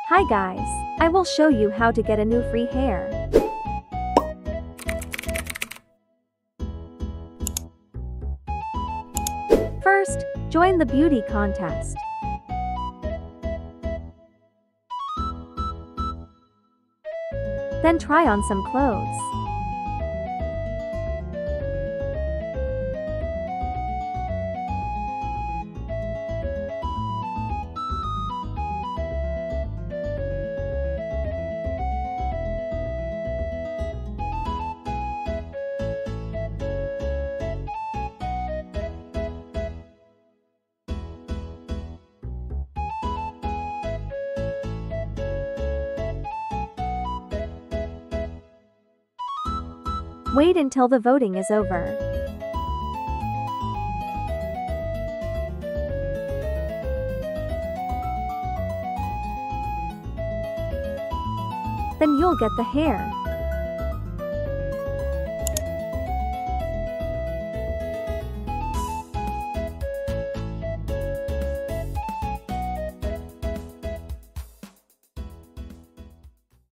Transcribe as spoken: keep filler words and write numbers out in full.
Hi guys, I will show you how to get a new free hair. First, join the beauty contest. Then try on some clothes. Wait until the voting is over. Then you'll get the hair.